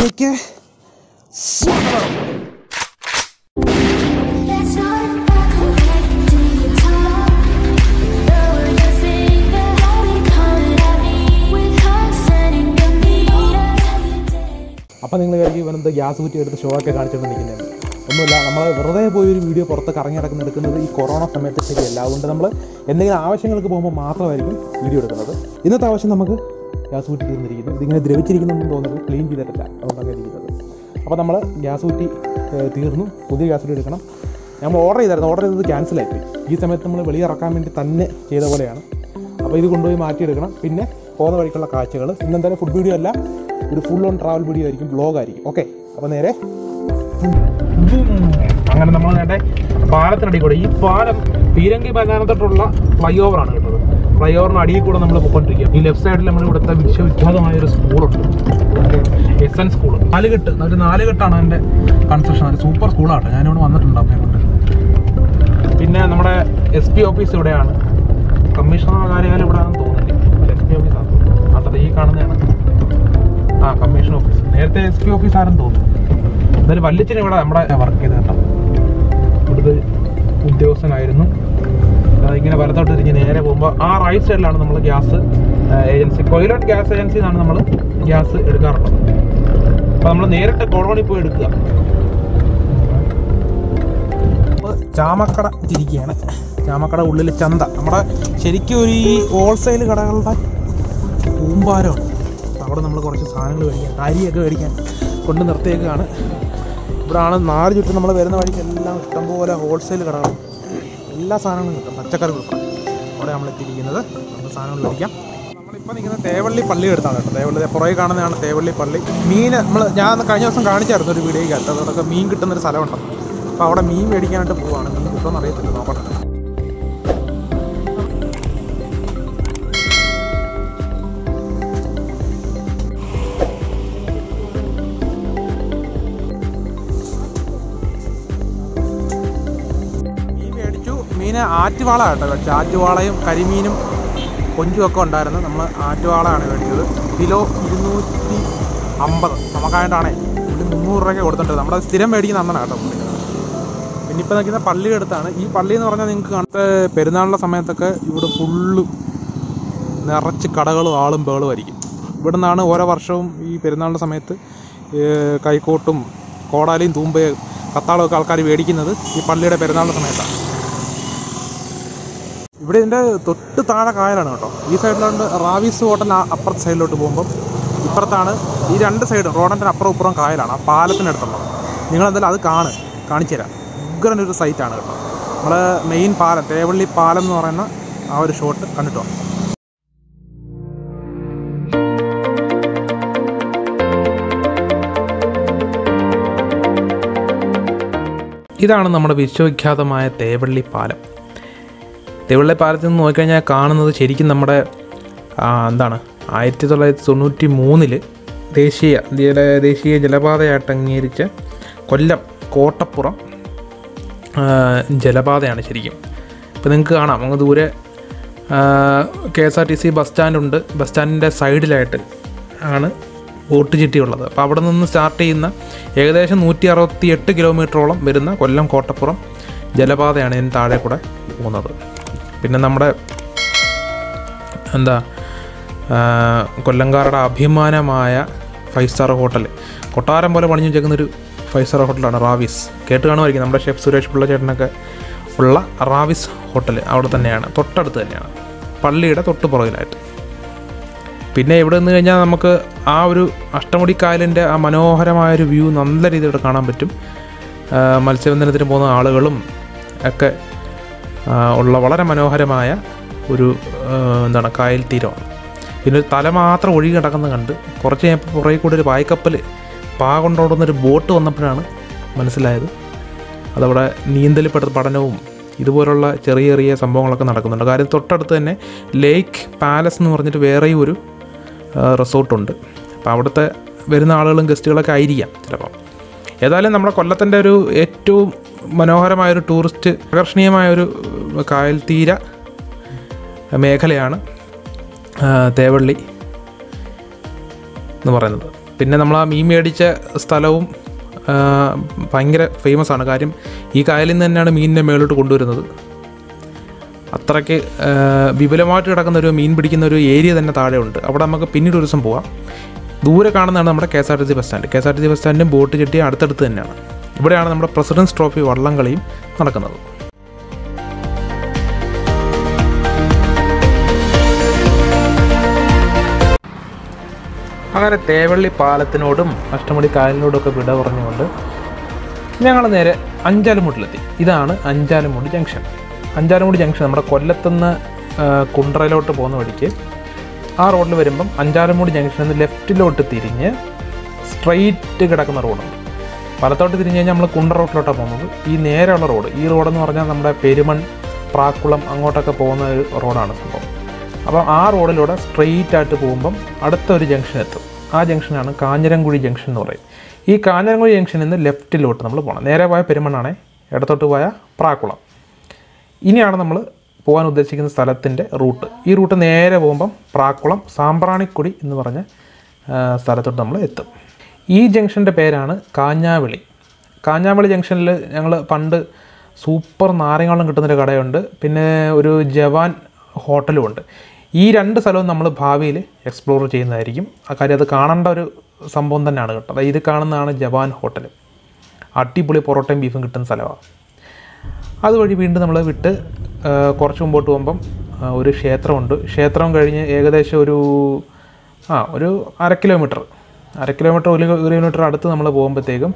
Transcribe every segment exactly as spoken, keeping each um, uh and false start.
തേവള്ളിക്ക് സ്വാഗതം. അപ്പോൾ നിങ്ങൾ കരുതി ഇവനെന്ത് ഗ്യാസ് കുറ്റി എടുത്ത് ഷോ ഒക്കെ കാണിച്ചുകൊണ്ട് നിൽക്കുന്നത്? ഒന്നുമില്ല, നമ്മൾ വെറുതെ പോയി ഒരു വീഡിയോ പുറത്ത് കറങ്ങി നടക്കുന്ന എടുക്കുന്നത് ഈ കൊറോണ സമയത്ത് ശരിയല്ല. അതുകൊണ്ട് നമ്മൾ എന്തെങ്കിലും ആവശ്യങ്ങൾക്ക് പോകുമ്പോൾ മാത്രമായിരിക്കും വീഡിയോ എടുക്കുന്നത്. ഇന്നത്തെ ആവശ്യം നമുക്ക് ഗ്യാസ് കുറ്റി തീർന്നിരിക്കുന്നു. ഇതിങ്ങനെ ദ്രവിച്ചിരിക്കുന്നതെന്ന് തോന്നുന്നത് ക്ലീൻ ചെയ്തിട്ടില്ല, അതുകൊണ്ടാണ് ഇരിക്കുന്നത്. അപ്പോൾ നമ്മൾ ഗ്യാസ് കുറ്റി തീർന്നു, പുതിയ ഗ്യാസ് കുറ്റി എടുക്കണം. നമ്മൾ ഓർഡർ ചെയ്തായിരുന്നു, ഓർഡർ ചെയ്തത് ക്യാൻസലായിപ്പോയി. ഈ സമയത്ത് നമ്മൾ വെളിയിറക്കാൻ വേണ്ടി തന്നെ ചെയ്ത പോലെയാണ്. അപ്പോൾ ഇത് കൊണ്ടുപോയി മാറ്റിയെടുക്കണം. പിന്നെ പോകുന്ന വഴിക്കുള്ള കാഴ്ചകൾ, ഇന്നെന്തായാലും ഫുഡ് വീഡിയോ അല്ല, ഒരു ഫുൾ ഓൺ ട്രാവൽ വീഡിയോ ആയിരിക്കും, വ്ലോഗായിരിക്കും. ഓക്കെ, അപ്പോൾ നേരെ അങ്ങനെ നമ്മൾ നേരെ പാലത്തിനടിയിൽ കൂടെ, ഈ പാലം പീരങ്കി മൈതാനത്തോട്ടുള്ള ഫ്ലൈ ഓവറാണ് കേട്ടത്. ഫ്ലൈ ഓവറിന് അടിയിൽ കൂടെ നമ്മൾ പോയിക്കൊണ്ടിരിക്കുക. ഈ ലെഫ്റ്റ് സൈഡിൽ നമ്മൾ ഇവിടുത്തെ വിശ്വവിഖ്യാതമായൊരു സ്കൂളുണ്ട്, എസ് എൻ സ്കൂൾ. നാലുകെട്ട്, ഒരു നാലുകെട്ടാണ് എൻ്റെ കൺസ്ട്രക്ഷൻ. ഒരു സൂപ്പർ സ്കൂളാണ്. ഞാനിവിടെ വന്നിട്ടുണ്ട് അമ്മയെ കൊണ്ട്. പിന്നെ നമ്മുടെ എസ് പി ഓഫീസ് ഇവിടെയാണ്. കമ്മീഷണർ കാര്യകാലം ഇവിടെ ആണെന്ന് തോന്നുന്നില്ല, എസ് പി ഓഫീസാണ്. അട്ടത് ഈ കാണുന്നതാണ് ആ കമ്മീഷൻ ഓഫീസ്. നേരത്തെ എസ് പി ഓഫീസ് ആരെന്ന് തോന്നുന്നു. എന്തായാലും വല്യച്ഛന് ഇവിടെ നമ്മുടെ വർക്ക് ചെയ്ത് കേട്ടോ. ഇവിടുത്തെ ഉദ്യോഗസ്ഥനായിരുന്നു. ഇങ്ങനെ വലത്തോട്ട് തിരിഞ്ഞ് നേരെ പോകുമ്പോൾ ആ റൈറ്റ് സൈഡിലാണ് നമ്മൾ gas agency, Quilon gas agency എന്നാണ് നമ്മൾ ഗ്യാസ് എടുക്കാറുള്ളത്. അപ്പോൾ നമ്മൾ നേരിട്ട് കോളോണിൽ പോയി എടുക്കുക. ചാമക്കട തിരിക്കുകയാണ്. ചാമക്കട ഉള്ളിൽ ചന്ത, നമ്മുടെ ശരിക്കും ഒരു ഈ ഹോൾസെയിൽ കടകളുടെ കൂമ്പാരമാണ്. അവിടെ നമ്മൾ കുറച്ച് സാധനങ്ങൾ മേടിക്കാൻ, അരിയൊക്കെ മേടിക്കാൻ കൊണ്ട് നിർത്തിയേക്കാണ്. ഇവിടെയാണ് നാല് ചുറ്റും നമ്മൾ വരുന്ന വഴിക്ക് എല്ലാം ഇഷ്ടംപോലെ ഹോൾസെയിൽ കടകൾ, എല്ലാ സാധനങ്ങളും കിട്ടും, പച്ചക്കറി ഉൾപ്പെടെ. അവിടെ നമ്മൾ എത്തിയിരിക്കുന്നത്. നമുക്ക് സാധനങ്ങൾ മേടിക്കാം. നമ്മളിപ്പോൾ നിൽക്കുന്നത് തേവള്ളി പള്ളി എടുത്താണ് കേട്ടോ. തേവള്ളി പുറകെ കാണുന്നതാണ് തേവള്ളി പള്ളി. മീൻ നമ്മൾ ഞാൻ കഴിഞ്ഞ ദിവസം കാണിച്ചായിരുന്നു ഒരു വീഡിയോയ്ക്കകത്ത്. അതോടൊക്കെ മീൻ കിട്ടുന്നൊരു സ്ഥലമുണ്ട്. അപ്പോൾ അവിടെ മീൻ മേടിക്കാനായിട്ട് പോവുകയാണ്. മീൻ കിട്ടുമെന്ന് അറിയത്തില്ല, നോക്കട്ടെ. മീന് ആറ്റുവാള കേട്ടോ മേടിച്ചത്. ആറ്റുവാളയും കരിമീനും കൊഞ്ചും ഒക്കെ ഉണ്ടായിരുന്നു. നമ്മൾ ആറ്റുവാളയാണ് മേടിച്ചത്. കിലോ ഇരുന്നൂറ്റി അമ്പത് നമുക്കായിട്ടാണേ. പുള്ളി മുന്നൂറ് രൂപയ്ക്ക് കൊടുത്തിട്ടുണ്ട്. നമ്മുടെ സ്ഥിരം മേടിക്കുന്ന അന്നാണ് കേട്ടോ പുള്ളി. പിന്നെ ഇപ്പോൾ നിൽക്കുന്ന പള്ളിയുടെ അടുത്താണ്. ഈ പള്ളി എന്ന് പറഞ്ഞാൽ നിങ്ങൾക്ക് കാണത്തെ പെരുന്നാളിൻ്റെ സമയത്തൊക്കെ ഇവിടെ ഫുള്ള് നിറച്ച് കടകളും ആളും ബേളും ആയിരിക്കും. ഇവിടെ നിന്നാണ് ഓരോ വർഷവും ഈ പെരുന്നാളിൻ്റെ സമയത്ത് കൈക്കോട്ടും കോടാലിയും തൂമ്പയും കത്താളും ഒക്കെ ആൾക്കാർ മേടിക്കുന്നത് ഈ പള്ളിയുടെ പെരുന്നാളിൻ്റെ സമയത്താണ്. ഇവിടെ ഇതിൻ്റെ തൊട്ട് താഴെ കായലാണ് കേട്ടോ. ഈ സൈഡിലുണ്ട് റാവീസ് ഹോട്ടൽ. അപ്പുറത്തെ സൈഡിലോട്ട് പോകുമ്പം ഇപ്പുറത്താണ് ഈ രണ്ട് സൈഡും റോഡിൻ്റെ അപ്പുറം ഇപ്പുറം കായലാണ്. ആ പാലത്തിനടുത്തുള്ളത് നിങ്ങളെന്തായാലും അത് കാണ്, കാണിച്ചു തരാം. ഉഗ്രനൊരു സൈറ്റാണ് കേട്ടോ. നമ്മൾ മെയിൻ പാലം, തേവള്ളി പാലം എന്ന് പറയുന്ന ആ ഒരു ഷോട്ട് കണ്ടിട്ടോ. ഇതാണ് നമ്മുടെ വിശ്വവിഖ്യാതമായ തേവള്ളി പാലം. തേവള്ളി പാലത്തിൽ നിന്ന് നോക്കിക്കഴിഞ്ഞാൽ കാണുന്നത് ശരിക്കും നമ്മുടെ എന്താണ് ആയിരത്തി തൊള്ളായിരത്തി തൊണ്ണൂറ്റി മൂന്നില് ദേശീയ ജല ദേശീയ ജലപാതയായിട്ട് അംഗീകരിച്ച കൊല്ലം കോട്ടപ്പുറം ജലപാതയാണ് ശരിക്കും. ഇപ്പോൾ നിങ്ങൾക്ക് കാണാം, അങ്ങ് ദൂരെ K S R T C bus സ്റ്റാൻഡുണ്ട്. ബസ് സ്റ്റാൻഡിൻ്റെ സൈഡിലായിട്ട് ആണ് ബോട്ട് ചിട്ടിയുള്ളത്. അപ്പോൾ അവിടെ നിന്ന് സ്റ്റാർട്ട് ചെയ്യുന്ന ഏകദേശം നൂറ്റി അറുപത്തി എട്ട് കിലോമീറ്ററോളം വരുന്ന കൊല്ലം കോട്ടപ്പുറം ജലപാതയാണ് ഇതിന് താഴെ കൂടെ പോകുന്നത്. പിന്നെ നമ്മുടെ എന്താ കൊല്ലംകാരുടെ അഭിമാനമായ ഫൈവ് സ്റ്റാർ ഹോട്ടൽ, കൊട്ടാരം പോലെ പണിഞ്ഞു വെച്ചേക്കുന്നൊരു ഫൈവ് സ്റ്റാർ ഹോട്ടലാണ് റാവിസ്. കേട്ട് കാണുമായിരിക്കും, നമ്മുടെ ഷെഫ് സുരേഷ് പിള്ള ചേട്ടനൊക്കെ ഉള്ള റാവിസ് ഹോട്ടൽ അവിടെ തന്നെയാണ്, തൊട്ടടുത്ത് തന്നെയാണ്, പള്ളിയുടെ തൊട്ട് പുറകിലായിട്ട്. പിന്നെ ഇവിടെ നിന്ന് കഴിഞ്ഞാൽ നമുക്ക് ആ ഒരു അഷ്ടമുടി കായലിൻ്റെ ആ മനോഹരമായൊരു വ്യൂ നല്ല രീതിയിൽ കാണാൻ പറ്റും. മത്സ്യബന്ധനത്തിന് പോകുന്ന ആളുകളും ഒക്കെ ഉള്ള വളരെ മനോഹരമായ ഒരു എന്താണ് കായൽ തീരമാണ്. പിന്നെ ഒരു തല മാത്രം ഒഴുകി കിടക്കുന്നത് കണ്ട് കുറച്ച് കഴിഞ്ഞപ്പോൾ പുറകെ കൂടി ഒരു പായ്ക്കപ്പൽ പാ കൊണ്ടോടുന്നൊരു ബോട്ട് വന്നപ്പോഴാണ് മനസ്സിലായത് അതവിടെ നീന്തൽ പഠനവും ഇതുപോലുള്ള ചെറിയ ചെറിയ സംഭവങ്ങളൊക്കെ നടക്കുന്നുണ്ട്. കാര്യം തൊട്ടടുത്ത് തന്നെ ലേക്ക് പാലസ് എന്ന് പറഞ്ഞിട്ട് വേറെയും ഒരു റിസോർട്ടുണ്ട്. അപ്പോൾ അവിടുത്തെ വരുന്ന ആളുകളും ഗസ്റ്റുകളൊക്കെ ആയിരിക്കാം ചിലപ്പോൾ. ഏതായാലും നമ്മുടെ കൊല്ലത്തിൻ്റെ ഒരു ഏറ്റവും മനോഹരമായൊരു ടൂറിസ്റ്റ് ആകർഷണീയമായൊരു കായൽ തീര മേഖലയാണ് തേവള്ളി എന്ന് പറയുന്നത്. പിന്നെ നമ്മൾ ആ മീൻ മേടിച്ച സ്ഥലവും ഭയങ്കര ഫേമസ് ആണ്. കാര്യം ഈ കായലിൽ നിന്ന് തന്നെയാണ് മീനിനെ മേലോട്ട് കൊണ്ടുവരുന്നത്. അത്രയ്ക്ക് വിപുലമായിട്ട് കിടക്കുന്ന ഒരു മീൻ പിടിക്കുന്ന ഒരു ഏരിയ തന്നെ താഴെ ഉണ്ട്. അവിടെ നമുക്ക് പിന്നീട് ഒരു ദിവസം പോവാം. ദൂരെ കാണുന്നതാണ് നമ്മുടെ K S R T C bus stand. K S R T C bus സ്റ്റാൻഡും ബോട്ട് ചെട്ടിയും അടുത്തടുത്ത് തന്നെയാണ്. ഇവിടെയാണ് നമ്മുടെ പ്രസിഡൻസ് ട്രോഫി വള്ളംകളിയും നടക്കുന്നത്. അങ്ങനെ തേവള്ളി പാലത്തിനോടും അഷ്ടമുടി കായലിനോടും ഒക്കെ വിട പറഞ്ഞുകൊണ്ട് ഞങ്ങൾ നേരെ അഞ്ചാലുമൂട്ടിലെത്തി. ഇതാണ് അഞ്ചാലുമൂടി ജംഗ്ഷൻ. അഞ്ചാലുമൂടി ജംഗ്ഷൻ നമ്മുടെ കൊല്ലത്തുനിന്ന് കുണ്ട്രയിലോട്ട് പോകുന്ന വഴിക്ക് ആ റോഡിൽ വരുമ്പം അഞ്ചാലുമൂടി ജംഗ്ഷനിൽ നിന്ന് ലെഫ്റ്റിലോട്ട് തിരിഞ്ഞ് സ്ട്രെയിറ്റ് കിടക്കുന്ന റോഡുണ്ട്. വലത്തോട്ട് തിരിഞ്ഞ് കഴിഞ്ഞാൽ നമ്മൾ കുണ്ട്ര റോഡിലോട്ടാണ് പോകുന്നത്. ഈ നേരെയുള്ള റോഡ്, ഈ റോഡെന്ന് പറഞ്ഞാൽ നമ്മുടെ പെരുമൺ, പ്രാക്കുളം അങ്ങോട്ടൊക്കെ പോകുന്ന ഒരു റോഡാണ് സംഭവം. അപ്പോൾ ആ റോഡിലൂടെ സ്ട്രെയിറ്റ് ആയിട്ട് പോകുമ്പം അടുത്തൊരു ജംഗ്ഷൻ എത്തും. ആ ജംഗ്ഷനാണ് കാഞ്ഞിരംകുഴി ജംഗ്ഷൻ എന്ന് പറയും. ഈ കാഞ്ഞിരംകുഴി ജംഗ്ഷനിൽ നിന്ന് ലെഫ്റ്റിലോട്ട് നമ്മൾ പോകണം. നേരെ പോയ പെരുമണ്ണാണേ, ഇടത്തോട്ട് പോയ പ്രാക്കുളം. ഇനിയാണ് നമ്മൾ പോകാൻ ഉദ്ദേശിക്കുന്ന സ്ഥലത്തിൻ്റെ റൂട്ട്. ഈ റൂട്ട് നേരെ പോകുമ്പം പ്രാക്കുളം സാമ്പ്രാണിക്കൊടി എന്ന് പറഞ്ഞ സ്ഥലത്തോട്ട് നമ്മൾ എത്തും. ഈ ജംഗ്ഷൻ്റെ പേരാണ് കാഞ്ഞാവിളി. കാഞ്ഞാവിളി ജംഗ്ഷനിൽ ഞങ്ങൾ പണ്ട് സൂപ്പർ നാരങ്ങളും കിട്ടുന്നൊരു കടയുണ്ട്, പിന്നെ ഒരു ജവാൻ ഹോട്ടലുമുണ്ട്. ഈ രണ്ട് സ്ഥലവും നമ്മൾ ഭാവിയിൽ എക്സ്പ്ലോർ ചെയ്യുന്നതായിരിക്കും. ആ കാര്യം അത് കാണേണ്ട ഒരു സംഭവം തന്നെയാണ് കേട്ടോ. അതായത് ഇത് കാണുന്നതാണ് ജവാൻ ഹോട്ടൽ. അടിപൊളി പൊറോട്ടയും ബീഫും കിട്ടുന്ന സ്ഥലമാണ്. അതുവഴി വീണ്ടും നമ്മൾ വിട്ട് കുറച്ച് മുമ്പോട്ട് പോകുമ്പം ഒരു ക്ഷേത്രമുണ്ട്. ക്ഷേത്രം കഴിഞ്ഞ് ഏകദേശം ഒരു ആ ഒരു അര കിലോമീറ്റർ അര കിലോമീറ്റർ ഒരു ഒരു കിലോമീറ്റർ അടുത്ത് നമ്മൾ പോകുമ്പോഴത്തേക്കും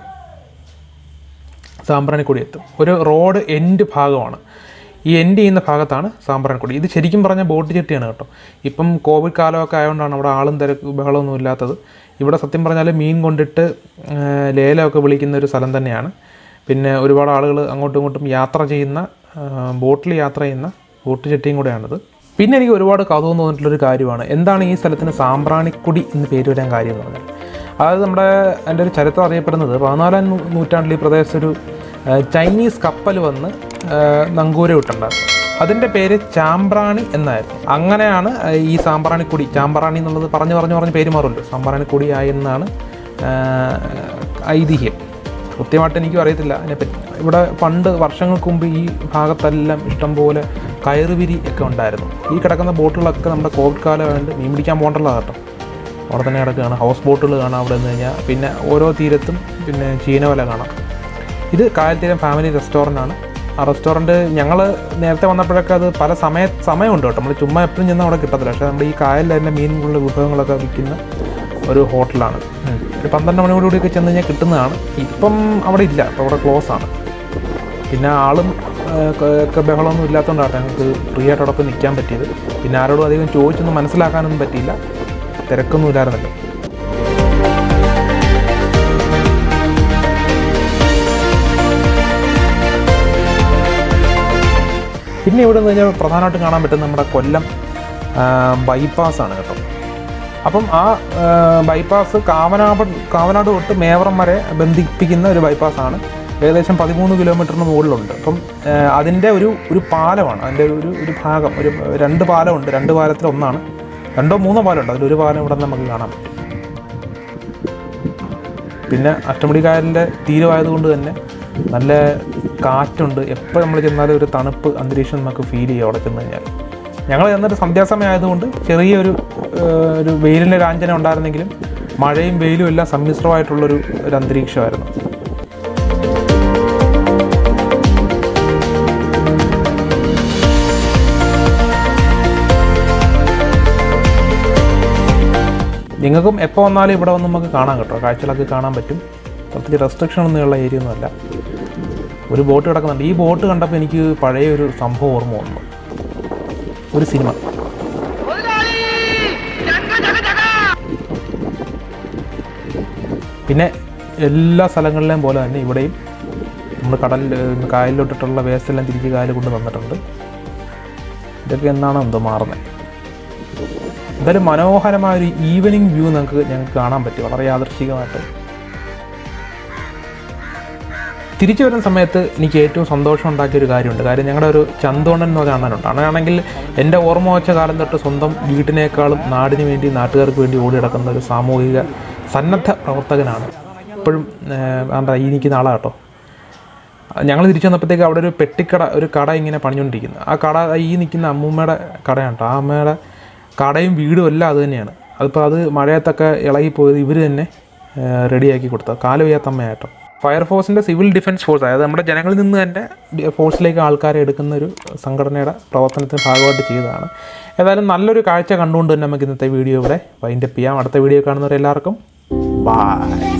സാമ്പ്രാണിക്കൊടി എത്തും. ഒരു റോഡ് എൻഡ് ഭാഗമാണ്. ഈ എൻഡ് ചെയ്യുന്ന ഭാഗത്താണ് സാമ്പ്രാണിക്കൊടി. ഇത് ശരിക്കും പറഞ്ഞാൽ ബോട്ട് ചെട്ടിയാണ് കേട്ടോ. ഇപ്പം കോവിഡ് കാലമൊക്കെ ആയതുകൊണ്ടാണ് അവിടെ ആളും തിരക്ക് ബഹളമൊന്നും ഇല്ലാത്തത്. ഇവിടെ സത്യം പറഞ്ഞാൽ മീൻ കൊണ്ടിട്ട് ലേലമൊക്കെ വിളിക്കുന്ന ഒരു സ്ഥലം തന്നെയാണ്. പിന്നെ ഒരുപാട് ആളുകൾ അങ്ങോട്ടും ഇങ്ങോട്ടും യാത്ര ചെയ്യുന്ന, ബോട്ടിൽ യാത്ര ചെയ്യുന്ന ബോട്ട് ചെട്ടിയും കൂടെയാണിത്. പിന്നെ എനിക്ക് ഒരുപാട് കൗതുകം തോന്നിയിട്ടുള്ളൊരു കാര്യമാണ് എന്താണ് ഈ സ്ഥലത്തിന് സാമ്പ്രാണിക്കൊടി എന്ന് പേര് വരാൻ കാര്യം എന്ന് പറഞ്ഞാൽ. അതായത് നമ്മുടെ എൻ്റെ ഒരു ചരിത്രം അറിയപ്പെടുന്നത് പതിനാലാം നൂറ്റാണ്ടിൽ ഈ പ്രദേശത്ത് ഒരു ചൈനീസ് കപ്പൽ വന്ന് നങ്കൂരം ഇട്ടുണ്ടായിരുന്നു. അതിൻ്റെ പേര് ചാമ്പ്രാണി എന്നായിരുന്നു. അങ്ങനെയാണ് ഈ സാമ്പ്രാണിക്കൊടി, ചാമ്പ്രാണി എന്നുള്ളത് പറഞ്ഞു പറഞ്ഞു പറഞ്ഞ് പേര് മാറുമല്ലോ, സാമ്പ്രാണിക്കൊടി ആയി എന്നാണ് ഐതിഹ്യം. കൃത്യമായിട്ട് എനിക്കും അറിയത്തില്ല അതിനെപ്പറ്റി. ഇവിടെ പണ്ട് വർഷങ്ങൾക്ക് മുമ്പ് ഈ ഭാഗത്തെല്ലാം ഇഷ്ടംപോലെ കയറുവിരി ഒക്കെ ഉണ്ടായിരുന്നു. ഈ കിടക്കുന്ന ബോട്ടുകളൊക്കെ നമ്മുടെ കോവിഡ് കാലമായതുകൊണ്ട് മീൻ പിടിക്കാൻ പോകണ്ടല്ലോ കേട്ടോ, അവിടെ തന്നെ കിടക്കുകയാണ്. ഹൗസ് ബോട്ടുകൾ കാണാം അവിടെ നിന്ന് കഴിഞ്ഞാൽ. പിന്നെ ഓരോ തീരത്തും പിന്നെ ചീനവല കാണാം. ഇത് കായൽത്തീരം ഫാമിലി റെസ്റ്റോറൻ്റാണ്. ആ റെസ്റ്റോറൻറ്റ് ഞങ്ങൾ നേരത്തെ വന്നപ്പോഴൊക്കെ അത് പല സമയ സമയമുണ്ട് കേട്ടോ. നമ്മൾ ചുമ്മാ എപ്പോഴും ചെന്നാൽ അവിടെ കിട്ടത്തില്ല. പക്ഷേ നമ്മുടെ ഈ കായലിൽ തന്നെ മീനുള്ള വിഭവങ്ങളൊക്കെ വിൽക്കുന്ന ഒരു ഹോട്ടലാണ്. ഒരു പന്ത്രണ്ട് മണിയോടുകൂടിയൊക്കെ ചെന്ന് കഴിഞ്ഞാൽ കിട്ടുന്നതാണ്. ഇപ്പം അവിടെ ഇല്ല, അപ്പോൾ അവിടെ ക്ലോസ് ആണ്. പിന്നെ ആളും ഒക്കെ ബഹളമൊന്നും ഇല്ലാത്തതുകൊണ്ടാണ് ഞങ്ങൾക്ക് ഫ്രീ ആയിട്ട് അവിടെ നിൽക്കാൻ പറ്റിയത്. പിന്നെ ആരോടും അധികം ചോദിച്ചൊന്നും മനസ്സിലാക്കാനൊന്നും പറ്റിയില്ല, തിരക്കൊന്നും ഇല്ലായിരുന്നല്ലോ. പിന്നെ ഇവിടെ നിന്ന് കഴിഞ്ഞാൽ പ്രധാനമായിട്ട് കാണാൻ പറ്റുന്ന നമ്മുടെ കൊല്ലം ബൈപ്പാസാണ് കേട്ടോ. അപ്പം ആ ബൈപ്പാസ് കാവനാട് കാവനാട് തൊട്ട് മേവറം വരെ ബന്ധിപ്പിക്കുന്ന ഒരു ബൈപ്പാസാണ്. ഏകദേശം പതിമൂന്ന് കിലോമീറ്ററിന് മുകളിലുണ്ട്. അപ്പം അതിൻ്റെ ഒരു ഒരു പാലമാണ്, അതിൻ്റെ ഒരു ഒരു ഭാഗം, ഒരു രണ്ട് പാലമുണ്ട്. രണ്ട് പാലത്തിൽ ഒന്നാണ്, രണ്ടോ മൂന്നോ പാലമുണ്ട്. അതിലൊരു പാലം ഇവിടെ നമുക്ക് കാണാൻ പറ്റും. പിന്നെ അഷ്ടമുടി കായലിൻ്റെ തീരമായതുകൊണ്ട് തന്നെ നല്ല കാറ്റുണ്ട്. എപ്പോൾ നമ്മൾ ചെന്നാലും ഒരു തണുപ്പ് അന്തരീക്ഷം നമുക്ക് ഫീൽ ചെയ്യും അവിടെ ചെന്ന് കഴിഞ്ഞാൽ. ഞങ്ങൾ ചെന്നിട്ട് സന്ധ്യാസമയം ആയതുകൊണ്ട് ചെറിയൊരു ഒരു വെയിലിൻ്റെ കാഞ്ചന ഉണ്ടായിരുന്നെങ്കിലും മഴയും വെയിലും എല്ലാം സമ്മിശ്രമായിട്ടുള്ളൊരു ഒരു അന്തരീക്ഷമായിരുന്നു. നിങ്ങൾക്കും എപ്പോൾ വന്നാലും ഇവിടെ വന്ന് നമുക്ക് കാണാൻ കേട്ടോ, കാഴ്ചകളൊക്കെ കാണാൻ പറ്റും. പ്രത്യേകിച്ച് റെസ്ട്രിക്ഷൻ ഒന്നുമുള്ള ഏരിയ ഒന്നുമല്ല. ഒരു ബോട്ട് കിടക്കുന്നുണ്ട്. ഈ ബോട്ട് കണ്ടപ്പോൾ എനിക്ക് പഴയ ഒരു സംഭവം ഓർമ്മ വന്നു, ഒരു സിനിമ. പിന്നെ എല്ലാ സ്ഥലങ്ങളിലെയും പോലെ തന്നെ ഇവിടെയും നമ്മൾ കടലിൽ കായലിലോട്ടിട്ടുള്ള വേസ്റ്റ് എല്ലാം തിരിച്ച് കായൽ കൊണ്ട് വന്നിട്ടുണ്ട്. ഇതൊക്കെ എന്നാണോ എന്തോ മാറുന്നത്. എന്തായാലും മനോഹരമായൊരു ഈവനിങ് വ്യൂ നമുക്ക് ഞങ്ങൾക്ക് കാണാൻ പറ്റി, വളരെ യാദൃശ്ചികമായിട്ട്. തിരിച്ചു വരുന്ന സമയത്ത് എനിക്ക് ഏറ്റവും സന്തോഷം ഉണ്ടാക്കിയൊരു കാര്യമുണ്ട്. കാര്യം ഞങ്ങളുടെ ഒരു ചന്തോണൻ എന്ന് പറഞ്ഞ അണ്ണനുണ്ട്. അണ്ണനാണെങ്കിൽ എൻ്റെ ഓർമ്മ വെച്ച കാലം തൊട്ട് സ്വന്തം വീട്ടിനേക്കാളും നാടിന് വേണ്ടി, നാട്ടുകാർക്ക് വേണ്ടി ഓടി നടക്കുന്ന ഒരു സാമൂഹിക സന്നദ്ധ പ്രവർത്തകനാണ്. ഇപ്പോഴും എന്താ ഈ നിൽക്കുന്ന ആളാണ് കേട്ടോ. ഞങ്ങൾ തിരിച്ചു വന്നപ്പോഴത്തേക്ക് അവിടെ ഒരു പെട്ടിക്കട, ഒരു കട ഇങ്ങനെ പണിഞ്ഞുകൊണ്ടിരിക്കുന്നത്. ആ കട ഈ നിൽക്കുന്ന അമ്മൂമ്മയുടെ കടയാണ് കേട്ടോ. ആ അമ്മയുടെ കടയും വീടും എല്ലാം അത് തന്നെയാണ്. അതിപ്പോൾ അത് മഴയത്തൊക്കെ ഇളകിപ്പോയത് ഇവർ തന്നെ റെഡിയാക്കി കൊടുത്തത്. കാല് വയ്യാത്ത അമ്മയായിട്ടോ. ഫയർഫോഴ്സിൻ്റെ സിവിൽ ഡിഫൻസ് ഫോഴ്സ്, അതായത് നമ്മുടെ ജനങ്ങളിൽ നിന്ന് തന്നെ ഫോഴ്സിലേക്ക് ആൾക്കാരെ എടുക്കുന്ന ഒരു സംഘടനയുടെ പ്രവർത്തനത്തിന് ഭാഗമായിട്ട് ചെയ്തതാണ്. ഏതായാലും നല്ലൊരു കാഴ്ച കണ്ടുകൊണ്ട് തന്നെ നമുക്ക് ഇന്നത്തെ വീഡിയോ ഇവിടെ വൈൻഡപ്പ് ചെയ്യാം. അടുത്ത വീഡിയോ കാണുന്നവരെല്ലാവർക്കും ബൈ.